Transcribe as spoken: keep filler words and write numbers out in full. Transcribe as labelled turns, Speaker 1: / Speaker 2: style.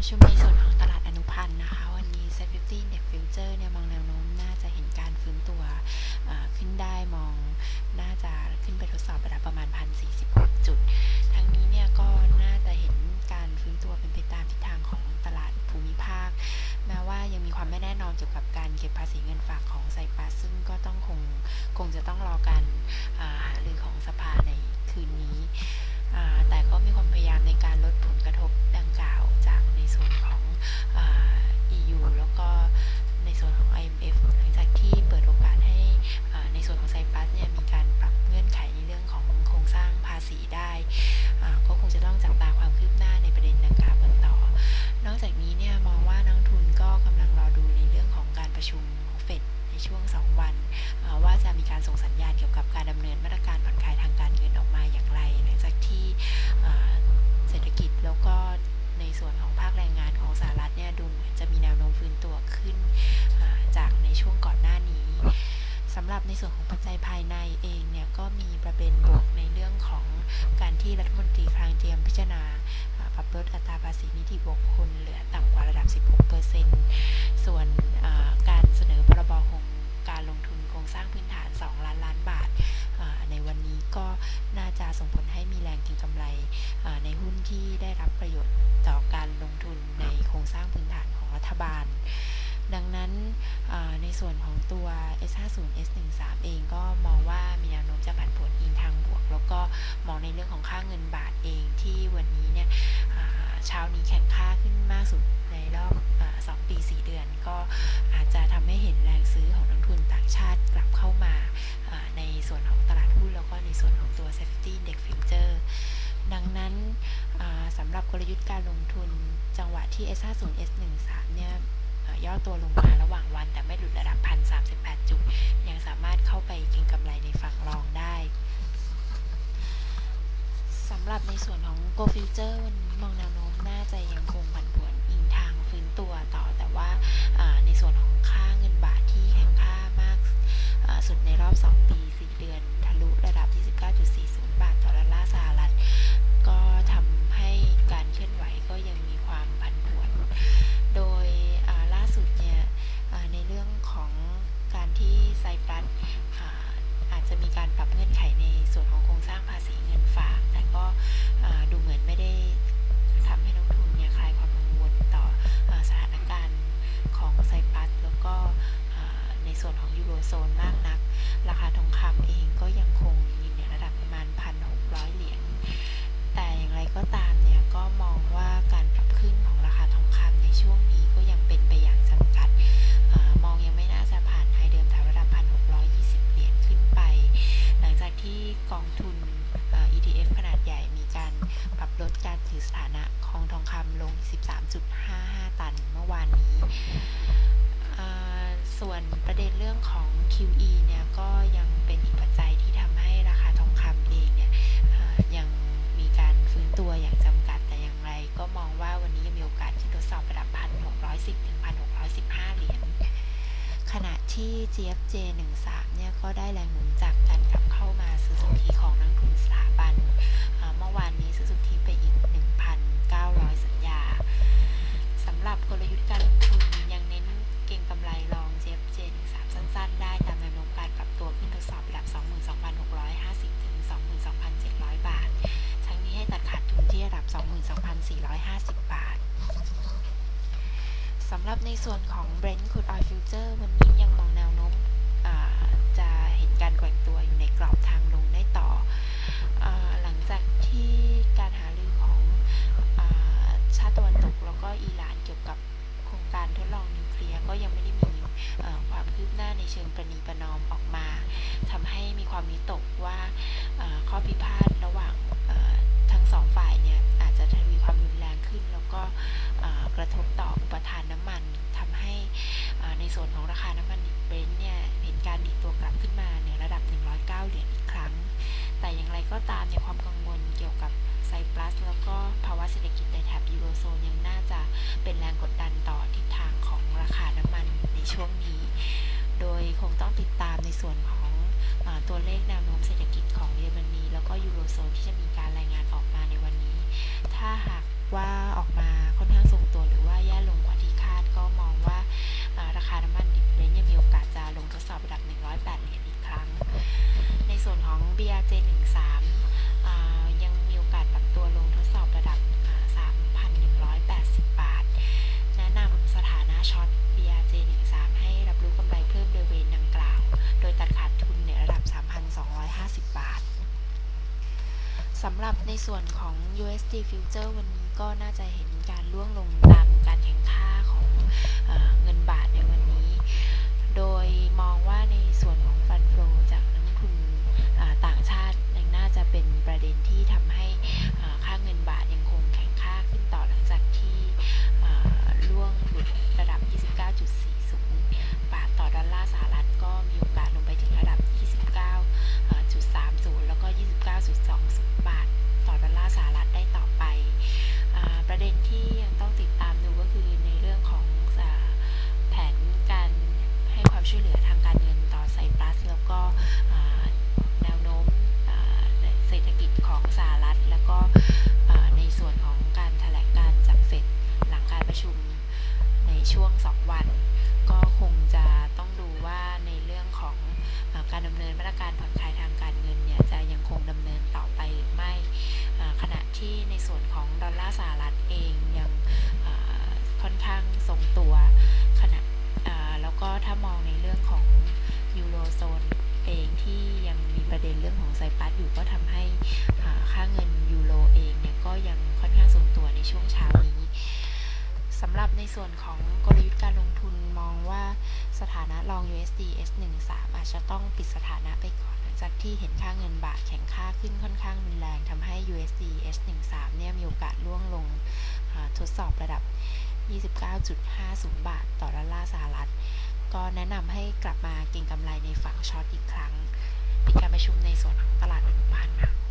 Speaker 1: ประชุมในส่วนของตลาดอนุพันธ์นะคะวันนี้ เซ็ต ห้าสิบ Index Future เนี่ยมองแนวโน้มน่าจะเห็นการฟื้นตัวขึ้นได้มองน่าจะขึ้นไปทดสอบระดับประมาณ หนึ่งพันสี่สิบหก จุดทั้งนี้เนี่ยก็น่าจะเห็นการฟื้นตัวเป็นไปตามทิศทางของตลาดภูมิภาคแม้ว่ายังมีความไม่แน่นอนเกี่ยวกับการเก็บภาษีเงินฝากของไซปรัสซึ่งก็ต้องคงคงจะต้องรอการหารือของสภาในคืนนี้แต่ก็มีความพยายามในการลดผลกระทบดังกล่าวจากในส่วนของ อี ยู แล้วก็ในส่วนของ ไอ เอ็ม เอฟ หลังจากที่เปิดโอกาสให้ในส่วนของไซปรัสเนี่ยมีการปรับเงื่อนไขในเรื่องของโครงสร้างภาษีได้ก็คงจะต้องจับตาความคืบหน้าในประเด็นดังกล่าวกันต่อนอกจากนี้เนี่ยมองว่านักทุนก็กำลังรอดูในเรื่องของการประชุมของเฟดในช่วงสองวันว่าจะมีการส่งสัญญาณเกี่ยวกับการดำเนินมาตรการผ่อนคลายทางการเงินออกมาอย่างไรหลังจากที่เศรษฐกิจแล้วก็ในส่วนของภาคแรงงานของสหรัฐเนี่ยดูเหมือนจะมีแนวโน้มฟื้นตัวขึ้นจากในช่วงก่อนหน้านี้สำหรับในส่วนของปัจจัยภายในเองเนี่ยก็มีประเด็นบวกในเรื่องของการที่รัฐมนตรีคลังเตรียมพิจารณาปรับลดอัตราภาษีนิติบุคคลเหลือต่ำกว่าระดับ สิบหกเปอร์เซ็นต์ ส่วนการเสนอพรบโครงการลงทุนโครงสร้างพื้นฐานสองล้านล้านบาทในวันนี้ก็น่าจะส่งผลให้มีแรงเก็งกำไรในหุ้นที่ได้รับประโยชน์ต่อการลงทุนในโครงสร้างพื้นฐานของรัฐบาลดังนั้นในส่วนของตัว เอส ห้าสิบ เอส สิบสาม เองก็มองว่ามีแนวโน้มจะผันผวนอิงทางบวกแล้วก็มองในเรื่องของค่าเงินบาทเองที่วันนี้เนี่ยเช้านี้แข็งค่าขึ้นมากสุดในรอบสองปีสี่เดือนก็อาจจะทำให้เห็นแรงซื้อของนักทุนต่างชาติกลับเข้ามาในส่วนของตลาดหุ้นแล้วก็ในส่วนของตัว Safety Index Future ดังนั้นสำหรับกลยุทธ์การลงทุนจังหวะที่ เอส ห้าสิบ เอส สิบสาม เนี่ยย่อตัวลงมาระหว่างวันแต่ไม่หลุดระดับ หนึ่งพันสามสิบแปด จุดยังสามารถเข้าไปเก็งกำไรในฝั่งรองได้สำหรับในส่วนของ Go Future วันนี้มองแนวโน้มน่าจะยังคงผันผวนอิงทางฟื้นตัวต่อแต่ว่าในส่วนของค่าเงินบาทที่แข็งค่ามากสุดในรอบสองปีสี่เดือนทะลุระดับ ยี่สิบเก้าจุดสี่ศูนย์ บาทต่อดอลลาร์สหรัฐก็ทำให้การเคลื่อนไหวก็ยังมีความผันผวนโดยล่าสุดเนี่ยในเรื่องของการที่ไซปรัสอาจจะมีการปรับเงื่อนไขในส่วนของโครงสร้างภาษีเงินฝากแต่ก็ดูเหมือนไม่ได้ทำให้นักทุนเนี่ยคลายความกังวลต่อสถานการณ์ของไซปรัสแล้วก็ในส่วนของยูโรโซนมากนักราคาทองคำเองก็ยังคงอยู่ในระดับประมาณ หนึ่งพันหกร้อย เหรียญแต่อย่างไรก็ตามเนี่ยก็มองว่าการปรับขึ้นของราคาทองคำในช่วงนี้ก็ยังเป็นไปอย่างจำกัดมองยังไม่น่าจะผ่านไฮเดิมแถวระดับ หนึ่งพันหกร้อยยี่สิบ เหรียญขึ้นไปหลังจากที่กองทุน อี ที เอฟ ขนาดใหญ่มีการปรับลดการถือสถานะของทองคำลง สิบสามจุดห้าห้า ตันเมื่อวานนี้ส่วนประเด็นเรื่องของ คิว อี เนี่ยก็ยังเป็นอีกปัจจัยที่ทำให้ราคาทองคำเองเนี่ยยังมีการฟื้นตัวอย่างจำกัดแต่อย่างไรก็มองว่าวันนี้ยังมีโอกาสที่ทดสอบระดับ หนึ่งพันหกร้อยสิบ ถึง หนึ่งพันหกร้อยสิบห้า เหรียญขณะที่ จี เอฟ เจ สิบสาม เนี่ยก็ได้แรงหนุนจากการกลับเข้ามาซื้อสุทธิของนักทุนสถาบันเมื่อวานนี้ซื้อสุทธิไปอีก หนึ่งพันเก้าร้อย สัญญาสำหรับกลยุทธ์การลงทุนยังเน้นเก็งกำไรรอง จี เอฟ เจ สิบสาม สั้นๆได้ตามแนวโน้มการปรับตัวขึ้นทดสอบระดับ สองหมื่นสองพันหกร้อยห้าสิบ ถึง สองหมื่นสองพันเจ็ดร้อย บาททั้งนี้ให้ตัดขาดทุนที่ระดับ สองหมื่นสองพันสี่ร้อยห้าสิบ บาทสำหรับในส่วนของ Brent Crude Oil Future วันนี้ยังมองแนวโน้มจะเห็นการแกว่งตัวอยู่ในกรอบทางลงได้ต่อหลังจากที่การหารือของชาติตะวันตกแล้วก็อิหร่านเกี่ยวกับโครงการทดลองนิวเคลียร์ก็ยังไม่ได้มีความคืบหน้าในเชิงประนีประนอมออกมาทำให้มีความวิตกว่าข้อพิพาทระหว่างทั้งสองฝ่ายเนี่ยอาจจะทวีความรุนแรงขึ้นแล้วก็กระทบต่ออุปทานน้ำมันทำให้ในส่วนของราคาน้ำมันดิบเบรนท์เนี่ยเห็นการดีดตัวกลับขึ้นมาในระดับหนึ่งร้อยเก้าเหรียญอีกครั้งส่วนของ ยู เอส ดี Future วันนี้ก็น่าจะเห็นการร่วงลงตามการแข่งค่าของเอ่อเงินบาทในวันนี้โดยมองว่าในส่วนของฟันโฟลจากนักลงทุนต่างชาติยังน่าจะเป็นประเด็นที่ทำให้ค่าเงินบาทยังคงแข็งค่าขึ้นต่อหลังจากที่ล่วงหลุดระดับ ยี่สิบเก้าจุดสี่ศูนย์ บาทต่อดอลลาร์สหรัฐก็มีโอกาสลงไปถึงระดับ ยี่สิบเก้าจุดสามศูนย์ แล้วก็ ยี่สิบเก้าจุดสองศูนย์ บาทต่อดอลลาร์สหรัฐได้ต่อไปประเด็นที่ยังต้องติดตามดูก็คือในเรื่องของแผนการให้ความช่วยเหลือทางการเงินต่อไซปรัสแล้วก็แนวโน้มเศรษฐกิจของสหรัฐแล้วก็ในส่วนของการแถลงการจากเฟดหลังการประชุมในช่วงสองวันก็คงจะต้องดูว่าในเรื่องของการดำเนินมาตรการผ่อนคลายทางการเงินเนี่ยจะยังคงดำเนินต่อไปหรือไม่ขณะที่ในส่วนของดอลลาร์สหรัฐเองยังค่อนข้างทรงตัวขณะแล้วก็ถ้ามองในเรื่องของยูโรโซนเองที่ยังมีประเด็นเรื่องของไซปรัสอยู่ก็ทำให้ค่าเงินยูโรเองเนี่ยก็ยังค่อนข้างทรงตัวในช่วงเช้านี้สำหรับในส่วนของกลยุทธ์การลงทุนมองว่าสถานะลอง ยู เอส ดี เอส หนึ่งสาม อาจจะต้องปิดสถานะไปก่อนหลังจากที่เห็นค่าเงินบาทแข็งค่าขึ้นค่อนข้างรุนแรงทำให้ ยู เอส ดี เอส หนึ่งสาม เนี่ยมีโอกาสล่วงลงทดสอบระดับ ยี่สิบเก้าจุดห้าศูนย์ บาทต่อดอลลาร์สหรัฐก็แนะนำให้กลับมาเก็งกำไรในฝั่งช็อตอีกครั้งปิดการประชุมในส่วนของตลาดอนุพันธ์ค่ะ